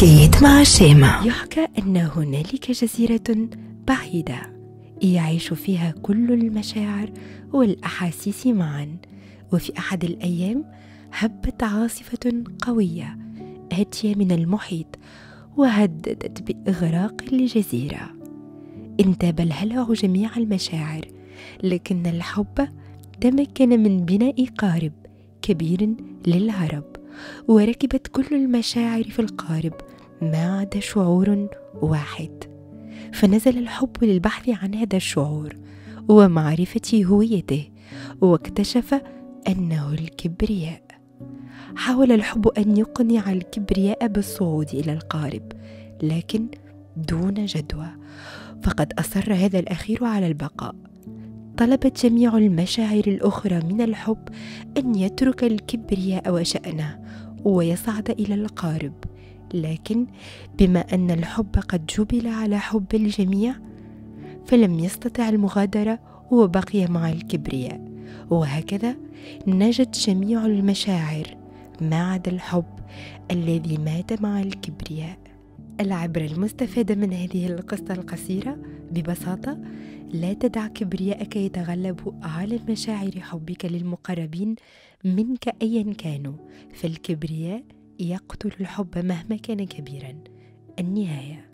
حكايات مع شيماء. يحكى أن هنالك جزيرة بعيدة يعيش فيها كل المشاعر والأحاسيس معا، وفي أحد الأيام هبت عاصفة قوية آتية من المحيط وهددت بإغراق الجزيرة. انتاب الهلع جميع المشاعر، لكن الحب تمكن من بناء قارب كبير للهرب، وركبت كل المشاعر في القارب ما عدا شعور واحد. فنزل الحب للبحث عن هذا الشعور ومعرفة هويته، واكتشف أنه الكبرياء. حاول الحب أن يقنع الكبرياء بالصعود إلى القارب، لكن دون جدوى، فقد أصر هذا الأخير على البقاء. طلبت جميع المشاعر الأخرى من الحب أن يترك الكبرياء وشأنه ويصعد إلى القارب، لكن بما أن الحب قد جبل على حب الجميع فلم يستطع المغادرة وبقي مع الكبرياء، وهكذا نجت جميع المشاعر ما عدا الحب الذي مات مع الكبرياء. العبرة المستفادة من هذه القصة القصيرة ببساطة: لا تدع كبرياءك يتغلب على مشاعر حبك للمقربين منك أيا كانوا، فالكبرياء يقتل الحب مهما كان كبيرا. النهاية.